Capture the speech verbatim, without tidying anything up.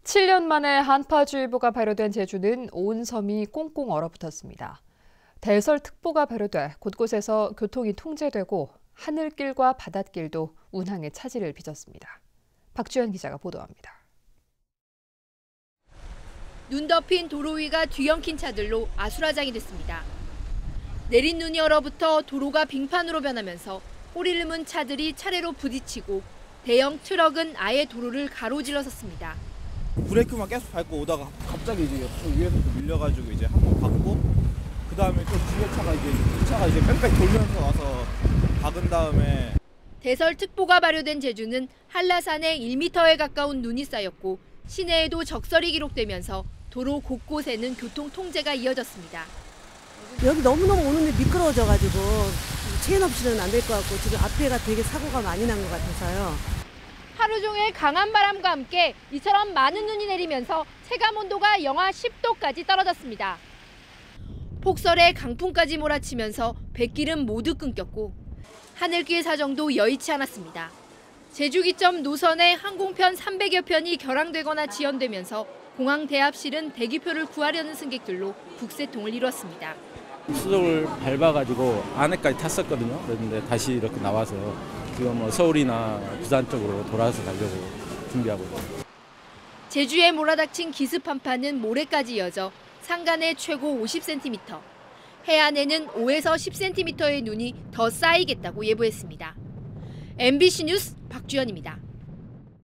칠 년 만에 한파주의보가 발효된 제주는 온 섬이 꽁꽁 얼어붙었습니다. 대설특보가 발효돼 곳곳에서 교통이 통제되고 하늘길과 바닷길도 운항에 차질을 빚었습니다. 박주연 기자가 보도합니다. 눈 덮인 도로 위가 뒤엉킨 차들로 아수라장이 됐습니다. 내린 눈이 얼어붙어 도로가 빙판으로 변하면서 꼬리를 문 차들이 차례로 부딪히고 대형 트럭은 아예 도로를 가로질러 섰습니다. 브레이크만 계속 밟고 오다가 갑자기 이제 옆으로 위에서부터 밀려가지고 이제 한 번 박고 그 다음에 또 뒤에 차가 이제 이 차가 이제 뺑뺑 돌면서 와서 박은 다음에 대설특보가 발효된 제주는 한라산에 일 미터에 가까운 눈이 쌓였고 시내에도 적설이 기록되면서 도로 곳곳에는 교통 통제가 이어졌습니다. 여기 너무너무 오는데 미끄러워져가지고 체인 없이는 안 될 것 같고 지금 앞에가 되게 사고가 많이 난 것 같아서요. 하루 종일 강한 바람과 함께 이처럼 많은 눈이 내리면서 체감 온도가 영하 십 도까지 떨어졌습니다. 폭설에 강풍까지 몰아치면서 뱃길은 모두 끊겼고 하늘길 사정도 여의치 않았습니다. 제주기점 노선에 항공편 삼백여 편이 결항되거나 지연되면서 공항 대합실은 대기표를 구하려는 승객들로 국세통을 이뤘습니다. 수족을 밟아가지고 안에까지 탔었거든요. 그런데 다시 이렇게 나와서 지금 뭐 서울이나 부산 쪽으로 돌아서 가려고 준비하고 있습니다. 제주에 몰아닥친 기습 한파는 모레까지 이어져 산간에 최고 오십 센티미터, 해안에는 오에서 십 센티미터의 눈이 더 쌓이겠다고 예보했습니다. 엠비씨 뉴스 박주연입니다.